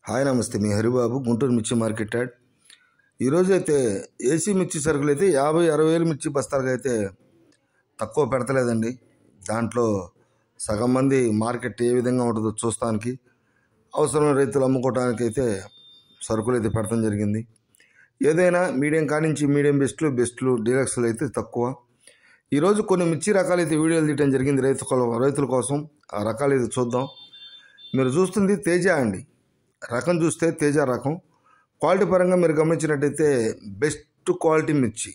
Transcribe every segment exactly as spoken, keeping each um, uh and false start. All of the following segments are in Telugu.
హాయ్ నమస్తే, మీ హరిబాబు, గుంటూరు మిర్చి మార్కెట్ యాడ్. ఈరోజైతే ఏసీ మిర్చి సరుకులు అయితే యాభై అరవై వేలు మిర్చి బస్తాలకు అయితే తక్కువ పెడతలేదండి. దాంట్లో సగం మంది మార్కెట్ ఏ విధంగా ఉంటుందో చూస్తానికి, అవసరమైన రైతులు అమ్ముకోవడానికి అయితే సరుకులు అయితే పెడతాం జరిగింది. ఏదైనా మీడియం కానించి మీడియం బెస్ట్లు బెస్ట్లు డీలక్స్లు అయితే తక్కువ. ఈరోజు కొన్ని మిర్చి రకాలు అయితే వీడియోలు తీయడం జరిగింది రైతు రైతుల కోసం. ఆ రకాలు అయితే చూద్దాం. మీరు చూస్తుంది తేజ అండి. రకం చూస్తే తేజ రకం. క్వాలిటీ పరంగా మీరు గమనించినట్టయితే బెస్ట్ క్వాలిటీ మిర్చి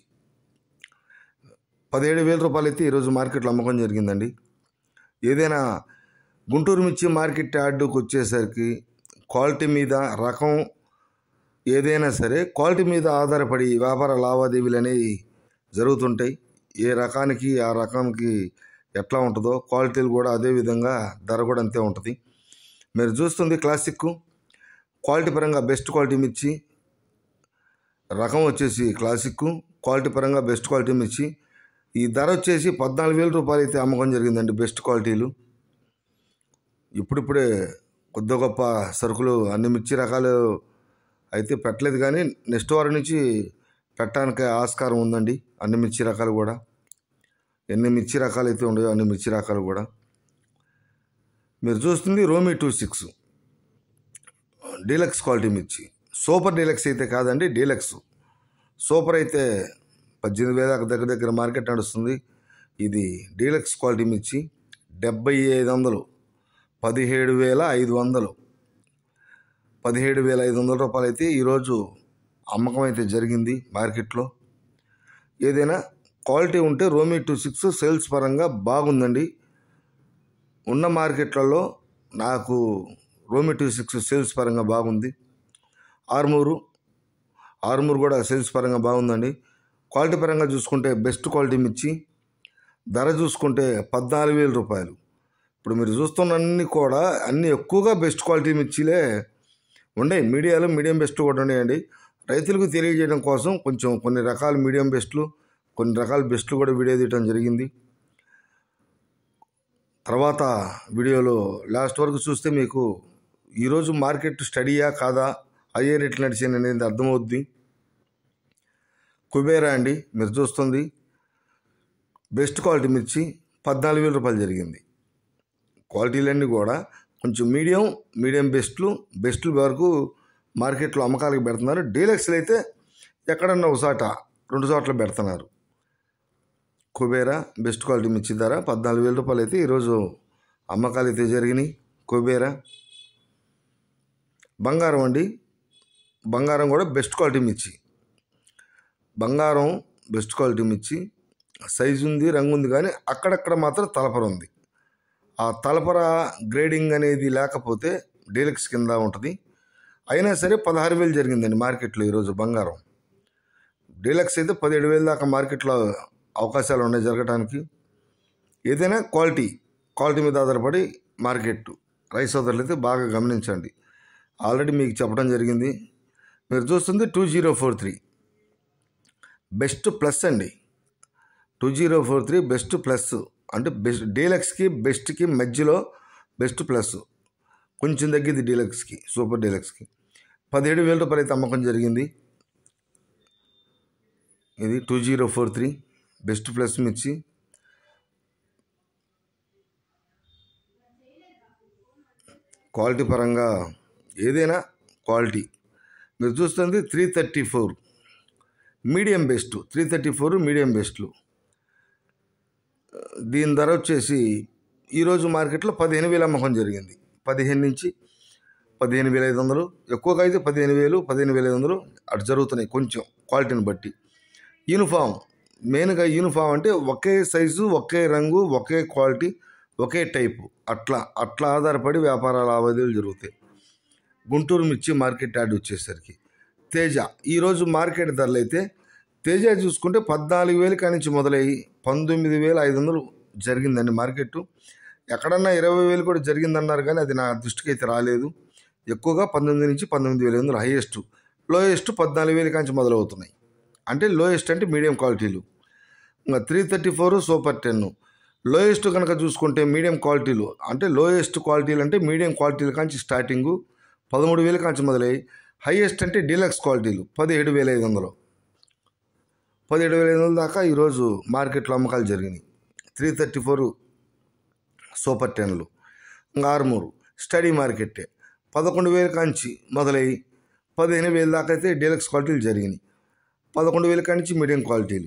పదిహేడు వేల రూపాయలు అయితే ఈరోజు మార్కెట్లో అమ్మకం జరిగిందండి. ఏదైనా గుంటూరు మిర్చి మార్కెట్ యార్డుకు వచ్చేసరికి క్వాలిటీ మీద, రకం ఏదైనా సరే క్వాలిటీ మీద ఆధారపడి వ్యాపార లావాదేవీలు అనేవి జరుగుతుంటాయి. ఏ రకానికి ఆ రకానికి ఎట్లా ఉంటుందో క్వాలిటీలు కూడా అదే విధంగా ధర కూడా అంతే ఉంటుంది. మీరు చూస్తుంది క్లాసిక్ క్వాలిటీ పరంగా బెస్ట్ క్వాలిటీ మిర్చి, రకం వచ్చేసి క్లాసిక్, క్వాలిటీ పరంగా బెస్ట్ క్వాలిటీ మిర్చి. ఈ ధర వచ్చేసి పద్నాలుగు వేల రూపాయలు అయితే అమ్మకం జరిగిందండి. బెస్ట్ క్వాలిటీలు ఇప్పుడిప్పుడే కొద్ది గొప్ప సరుకులు అన్ని మిర్చి రకాలు అయితే పెట్టలేదు, కానీ నెక్స్ట్ వారం నుంచి పెట్టడానికి ఆస్కారం ఉందండి. అన్ని మిర్చి రకాలు కూడా, ఎన్ని మిర్చి రకాలు అయితే ఉన్నాయో అన్ని మిర్చి రకాలు కూడా. మీరు చూస్తుంది రోమి టూ సిక్స్ డీలక్స్ క్వాలిటీ మిర్చి. సూపర్ డీలక్స్ అయితే కాదండి, డీలక్స్. సూపర్ అయితే పద్దెనిమిది వేల దగ్గర దగ్గర మార్కెట్ నడుస్తుంది. ఇది డీలక్స్ క్వాలిటీ మిర్చి డెబ్బై ఐదు వందలు పదిహేడు వేల ఐదు వందలు పదిహేడు వేల ఐదు వందల రూపాయలు అయితే ఈరోజు అమ్మకం అయితే జరిగింది మార్కెట్లో. ఏదైనా క్వాలిటీ ఉంటే రోమి టూ సిక్స్ సేల్స్ పరంగా బాగుందండి. ఉన్న మార్కెట్లలో నాకు రోమి టూ సిక్స్ సేల్స్ పరంగా బాగుంది. ఆర్మూరు ఆర్మూరు కూడా సేల్స్ పరంగా బాగుందండి. క్వాలిటీ పరంగా చూసుకుంటే బెస్ట్ క్వాలిటీ మిర్చి. ధర చూసుకుంటే పద్నాలుగు వేల రూపాయలు. ఇప్పుడు మీరు చూస్తున్న అన్ని కూడా అన్ని ఎక్కువగా బెస్ట్ క్వాలిటీ మిర్చిలే ఉన్నాయి. మీడియాలో మీడియం బెస్ట్ కూడా ఉన్నాయండి. రైతులకు తెలియజేయడం కోసం కొంచెం కొన్ని రకాల మీడియం బెస్ట్లు, కొన్ని రకాల బెస్ట్లు కూడా వీడియో తీయడం జరిగింది. తర్వాత వీడియోలో లాస్ట్ వరకు చూస్తే మీకు ఈరోజు మార్కెట్ స్టడీయా కాదా, అయ్యే రేట్లు నడిచింది అనేది అర్థమవుద్ది. కుబేరా అండి, మీరు చూస్తుంది బెస్ట్ క్వాలిటీ మిర్చి పద్నాలుగు వేల రూపాయలు జరిగింది. క్వాలిటీలన్నీ కూడా కొంచెం మీడియం మీడియం బెస్ట్లు బెస్ట్లు వరకు మార్కెట్లో అమ్మకాలకు పెడుతున్నారు. డీలక్స్లు అయితే ఎక్కడన్నా ఒక చోట రెండు చోట్ల పెడుతున్నారు. కుబేరా బెస్ట్ క్వాలిటీ మిర్చి ధర పద్నాలుగు వేల రూపాయలు అయితే ఈరోజు అమ్మకాలు అయితే జరిగినాయి. కుబేరా. బంగారం అండి, బంగారం కూడా బెస్ట్ క్వాలిటీ మిర్చి. బంగారం బెస్ట్ క్వాలిటీ మిర్చి. సైజు ఉంది, రంగు ఉంది, కానీ అక్కడక్కడ మాత్రం తలపర ఉంది. ఆ తలపర గ్రేడింగ్ అనేది లేకపోతే డీలక్స్ కింద ఉంటుంది. అయినా సరే పదహారు వేలు జరిగిందండి మార్కెట్లో ఈరోజు బంగారం. డీలక్స్ అయితే పదిహేడు వేల దాకా మార్కెట్లో అవకాశాలు ఉన్నాయి జరగడానికి. ఏదైనా క్వాలిటీ క్వాలిటీ మీద ఆధారపడి మార్కెట్. రైస్ సోదరులు అయితే బాగా గమనించండి. ఆల్రెడీ మీకు చెప్పడం జరిగింది. మీరు చూస్తుంది two zero four three best plus అండి. Two zero four three best plus అంటే బెస్ట్ డీలక్స్కి బెస్ట్కి మధ్యలో బెస్ట్ ప్లస్, కొంచెం తగ్గింది డీలక్స్కి, సూపర్ డీలక్స్కి. పదిహేడు వేల రూపాయలు అయితే అమ్మకం జరిగింది. ఇది two zero four three best plus మిర్చి. క్వాలిటీ పరంగా ఏదైనా క్వాలిటీ. మీరు చూస్తుంది three thirty four medium best. Three thirty four medium బెస్ట్లు. దీని ధర వచ్చేసి ఈరోజు మార్కెట్లో పదిహేను వేలు అమ్మకం జరిగింది. పదిహేను నుంచి పదిహేను వేల ఐదు వందలు ఎక్కువగా అయితే పదిహేను వేలు పదిహేను వేల ఐదు వందలు అటు జరుగుతున్నాయి కొంచెం క్వాలిటీని బట్టి. యూనిఫామ్ మెయిన్గా యూనిఫామ్ అంటే ఒకే సైజు, ఒకే రంగు, ఒకే క్వాలిటీ, ఒకే టైపు, అట్లా అట్లా ఆధారపడి వ్యాపార లావాదేవీలు జరుగుతాయి. గుంటూరు మిర్చి మార్కెట్ యార్డ్ వచ్చేసరికి తేజ ఈరోజు మార్కెట్ ధరలు అయితే తేజ చూసుకుంటే పద్నాలుగు వేలు కానించి మొదలయ్యి పంతొమ్మిది వేల ఐదు వందలు జరిగిందండి మార్కెట్. ఎక్కడన్నా ఇరవై వేలు కూడా జరిగిందన్నారు, కానీ అది నా దృష్టికి అయితే రాలేదు. ఎక్కువగా పంతొమ్మిది నుంచి పంతొమ్మిది వేల ఐదు వందలు హైయెస్ట్. లోయెస్ట్ పద్నాలుగు వేలు కాంచి మొదలవుతున్నాయి. అంటే లోయెస్ట్ అంటే మీడియం క్వాలిటీలు. ఇంకా three thirty four super ten. Lowest కనుక చూసుకుంటే మీడియం క్వాలిటీలు అంటే లోయెస్ట్ క్వాలిటీలు అంటే మీడియం క్వాలిటీలు కాంచి స్టార్టింగు పదమూడు వేల కాంచి మొదలై హైయెస్ట్ అంటే డీలక్స్ క్వాలిటీలు పదిహేడు వేల ఐదు వందలు పదిహేడు వేల ఐదు వందల దాకా ఈరోజు మార్కెట్లో అమ్మకాలు జరిగినాయి. త్రీ థర్టీ ఫోర్ సూపర్ టెన్లు. ఇంకా ఆర్మూరు స్టడీ మార్కెట్టే పదకొండు వేల కాంచి మొదలై పదిహేను వేల దాకా అయితే డీలక్స్ క్వాలిటీలు జరిగినాయి. పదకొండు వేల కాంచి మీడియం క్వాలిటీలు.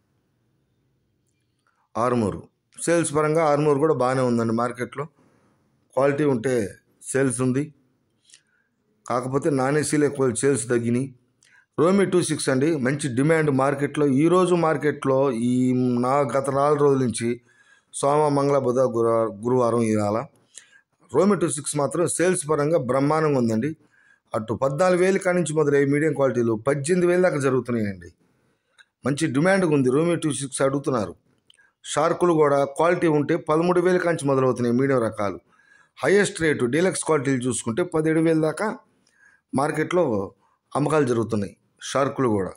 ఆర్మూరు సేల్స్ పరంగా ఆర్మూరు కూడా బాగానే ఉందండి. మార్కెట్లో క్వాలిటీ ఉంటే సేల్స్ ఉంది. కాకపోతే నాన్ ఏసీలో ఎక్కువ సేల్స్ తగ్గినాయి. రోమి టూ సిక్స్ అండి, మంచి డిమాండ్ మార్కెట్లో. ఈరోజు మార్కెట్లో ఈ నా గత నాలుగు రోజుల నుంచి సోమ మంగళ బుధ గురు గురువారం ఇవాళ రోమి టూ సిక్స్ మాత్రం సేల్స్ పరంగా బ్రహ్మాండంగా ఉందండి. అటు పద్నాలుగు వేలు కాడి నుంచి మొదలై మీడియం క్వాలిటీలు పద్దెనిమిది వేల దాకా జరుగుతున్నాయండి. మంచి డిమాండ్గా ఉంది. రోమి టూ సిక్స్ అడుగుతున్నారు. షార్కులు కూడా క్వాలిటీ ఉంటే పదమూడు వేల కాంచి మొదలవుతున్నాయి మీడియం రకాలు. హైయెస్ట్ రేటు డీలక్స్ క్వాలిటీలు చూసుకుంటే పదిహేడు వేల దాకా మార్కెట్లో అమ్మకాలు జరుగుతున్నాయి. షార్కులు కూడా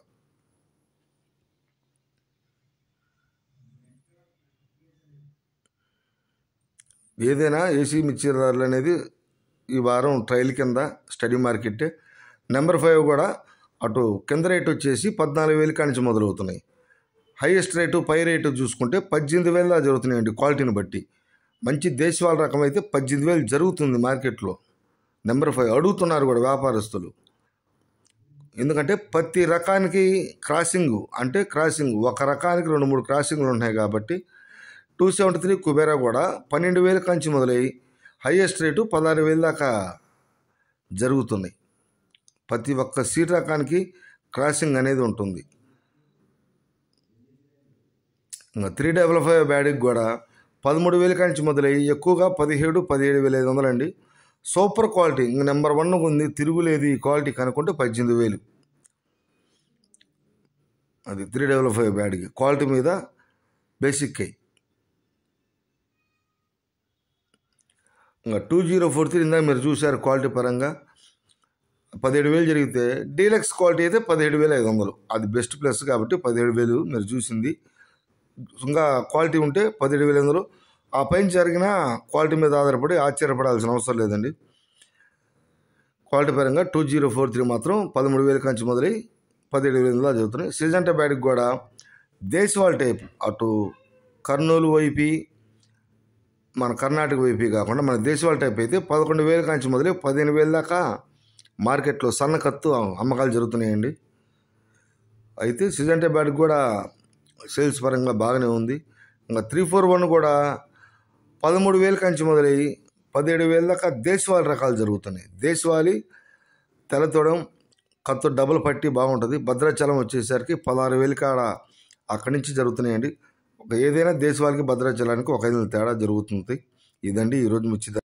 ఏదైనా ఏసీ మిర్చిదారులు అనేది ఈ వారం ట్రయల్ కింద స్టడీ మార్కెట్. నెంబర్ ఫైవ్ కూడా అటు కింద రేటు వచ్చేసి పద్నాలుగు వేలు కానించి మొదలవుతున్నాయి. హైయెస్ట్ రేటు పై రేటు చూసుకుంటే పద్దెనిమిది వేల దాకా జరుగుతున్నాయండి క్వాలిటీని బట్టి. మంచి దేశవాళ రకం అయితే పద్దెనిమిది వేలు జరుగుతుంది మార్కెట్లో. నెంబర్ ఫైవ్ అడుగుతున్నారు కూడా వ్యాపారస్తులు. ఎందుకంటే ప్రతి రకానికి క్రాసింగ్ అంటే క్రాసింగ్ ఒక రకానికి రెండు మూడు క్రాసింగ్లు ఉన్నాయి కాబట్టి టూ సెవెంటీ త్రీ కుబేరా కూడా పన్నెండు వేల కాంచి మొదలై హైయెస్ట్ రేటు పదహారు వేల దాకా జరుగుతున్నాయి. ప్రతి ఒక్క సీట్ రకానికి క్రాసింగ్ అనేది ఉంటుంది. ఇంకా త్రీ డబల్ ఫైవ్ బ్యాడ్కి కూడా పదమూడు వేల కాంచి మొదలై ఎక్కువగా పదిహేడు పదిహేడు వేల ఐదు వందలండి. సూపర్ క్వాలిటీ ఇంక నెంబర్ వన్ ఉంది, తిరుగులేదు ఈ క్వాలిటీ కనుక్కుంటే పద్దెనిమిది వేలు. అది త్రీ డబల్ ఫైవ్ బ్యాడ్కి క్వాలిటీ మీద బేసిక్ అయ్యి. ఇంకా టూ జీరో ఫోర్ త్రీ ఇందాక మీరు చూశారు క్వాలిటీ పరంగా పదిహేడు వేలు జరిగితే డీలక్స్ క్వాలిటీ అయితే పదిహేడు వేల ఐదు వందలు. అది బెస్ట్ ప్లస్ కాబట్టి పదిహేడు వేలు మీరు చూసింది. ఇంకా క్వాలిటీ ఉంటే పదిహేడు వేల ఐదు వందలు. ఆ పైన జరిగిన క్వాలిటీ మీద ఆధారపడి ఆశ్చర్యపడాల్సిన అవసరం లేదండి. క్వాలిటీ పరంగా టూ జీరో ఫోర్ త్రీ మాత్రం పదమూడు వేల కాంచి మొదలై పదిహేడు వేల ఐదు వందలు జరుగుతున్నాయి. సిజంటా బ్యాడ్కి కూడా దేశవాళ టైప్ అటు కర్నూలు వైపీ మన కర్ణాటక వైపీ కాకుండా మన దేశవాళ టైప్ అయితే పదకొండు వేల కాంచి మొదలై పదిహేను వేల దాకా మార్కెట్లో సన్నకత్తు అమ్మకాలు జరుగుతున్నాయండి. అయితే సిజంటా బ్యాడ్కి కూడా సేల్స్ పరంగా బాగానే ఉంది. ఇంకా త్రీ ఫోర్ వన్ కూడా పదమూడు వేల కాంచి మొదలై పదిహేడు వేల దాకా దేశవాళీ రకాలు జరుగుతున్నాయి. దేశవాళీ తెల్లతోడం కత్తు డబుల్ పట్టి బాగుంటుంది. భద్రాచలం వచ్చేసరికి పదహారు వేలు కాడ అక్కడి నుంచి జరుగుతున్నాయండి. ఒక ఏదైనా దేశవాళీకి భద్రాచలానికి ఒక ఐదు తేడా జరుగుతుంది. ఇదండి ఈరోజు మిర్చి ధర.